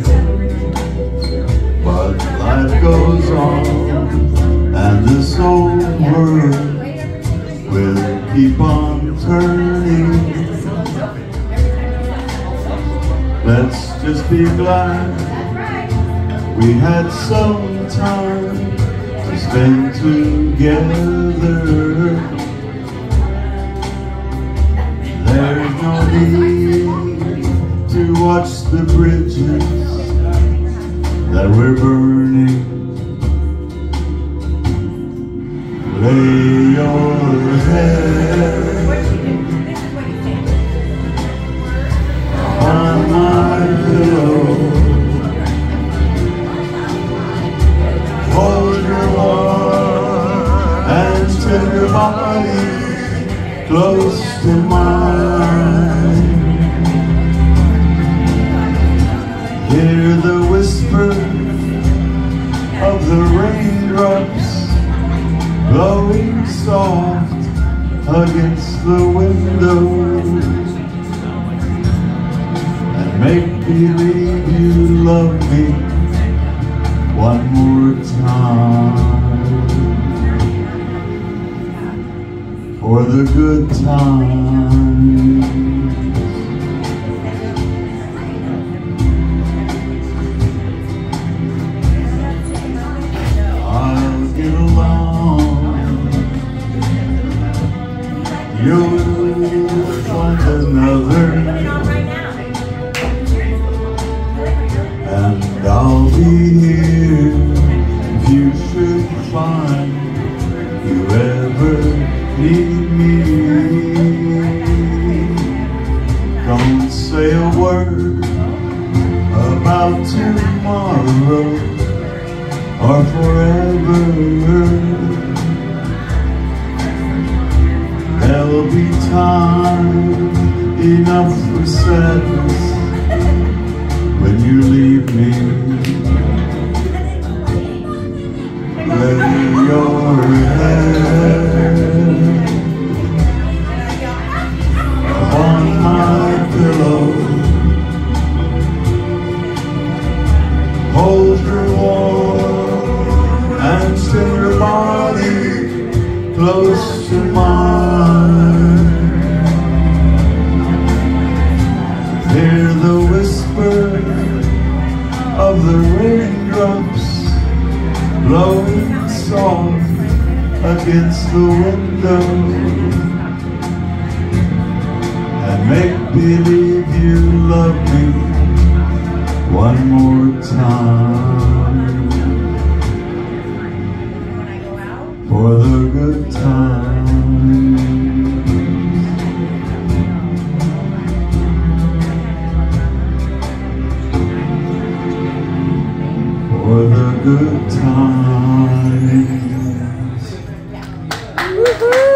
But life goes on, and this old world will keep on turning. Let's just be glad we had some time to spend together. There's no need to watch the bridges that we're burning. Lay your head on my pillow. Hold your warm and tender body close to mine. Hear the whisper of the raindrops blowing soft against the window, and make believe you love me one more time for the good times. I'll get along, you'll find another, and I'll be here if you should find you ever need me. Don't say a word about tomorrow or forever. There'll be time enough for sadness when you leave me. Lay your head on my pillow. Hold your warm and tender body close to mine. Hear the whisper of the raindrops blowing soft against the window, and make believe you love me one more time for the good times, for the good times.